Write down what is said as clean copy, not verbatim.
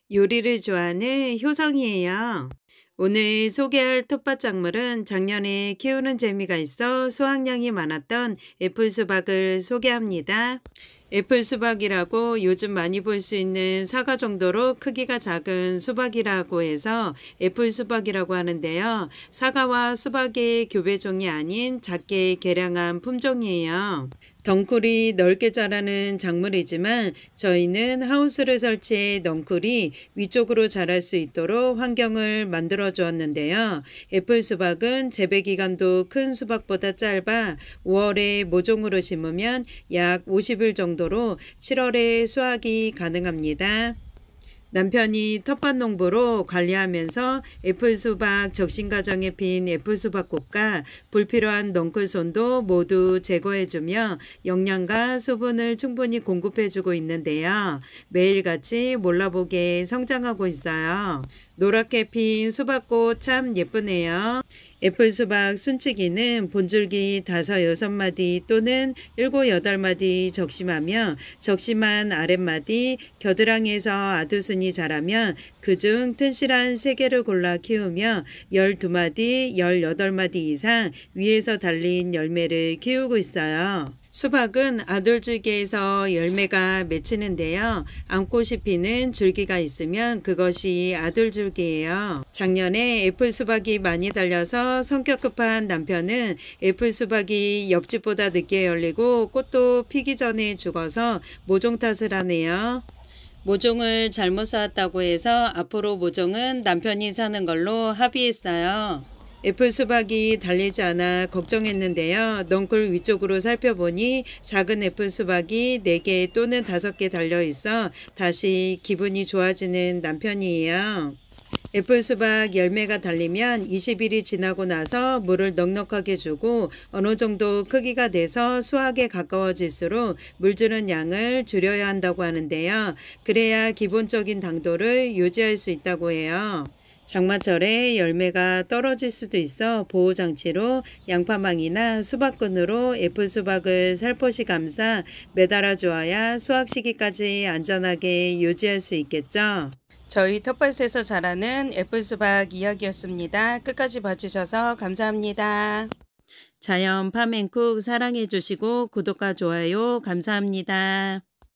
요리를 좋아하는 효성이에요. 오늘 소개할 텃밭 작물은 작년에 키우는 재미가 있어 수확량이 많았던 애플수박을 소개합니다. 애플수박이라고 요즘 많이 볼 수 있는 사과 정도로 크기가 작은 수박이라고 해서 애플수박이라고 하는데요. 사과와 수박의 교배종이 아닌 작게 개량한 품종이에요. 덩쿨이 넓게 자라는 작물이지만 저희는 하우스를 설치해 덩쿨이 위쪽으로 자랄 수 있도록 환경을 만들어 주었는데요. 애플 수박은 재배 기간도 큰 수박보다 짧아 5월에 모종으로 심으면 약 50일 정도로 7월에 수확이 가능합니다. 남편이 텃밭 농부로 관리하면서 애플수박 적신 과정에 핀 애플수박꽃과 불필요한 넝쿨손도 모두 제거해주며 영양과 수분을 충분히 공급해주고 있는데요. 매일같이 몰라보게 성장하고 있어요. 노랗게 핀 수박꽃 참 예쁘네요. 애플수박 순치기는 본줄기 5, 6마디 또는 7, 8마디 적심하며 적심한 아랫마디 겨드랑이에서 아두순이 자라면 그중 튼실한 3개를 골라 키우며 12마디, 18마디 이상 위에서 달린 열매를 키우고 있어요. 수박은 아돌줄기에서 열매가 맺히는데요. 암꽃이 피는 줄기가 있으면 그것이 아돌줄기예요. 작년에 애플수박이 많이 달려서 성격 급한 남편은 애플수박이 옆집보다 늦게 열리고 꽃도 피기 전에 죽어서 모종 탓을 하네요. 모종을 잘못 쌓았다고 해서 앞으로 모종은 남편이 사는 걸로 합의했어요. 애플수박이 달리지 않아 걱정했는데요. 넝쿨 위쪽으로 살펴보니 작은 애플수박이 4개 또는 5개 달려있어 다시 기분이 좋아지는 남편이에요. 애플수박 열매가 달리면 20일이 지나고 나서 물을 넉넉하게 주고 어느 정도 크기가 돼서 수확에 가까워질수록 물 주는 양을 줄여야 한다고 하는데요. 그래야 기본적인 당도를 유지할 수 있다고 해요. 장마철에 열매가 떨어질 수도 있어 보호장치로 양파망이나 수박끈으로 애플수박을 살포시 감싸 매달아 주어야 수확 시기까지 안전하게 유지할 수 있겠죠. 저희 텃밭에서 자라는 애플수박 이야기였습니다. 끝까지 봐주셔서 감사합니다. 자연 파멘쿡 사랑해 주시고 구독과 좋아요 감사합니다.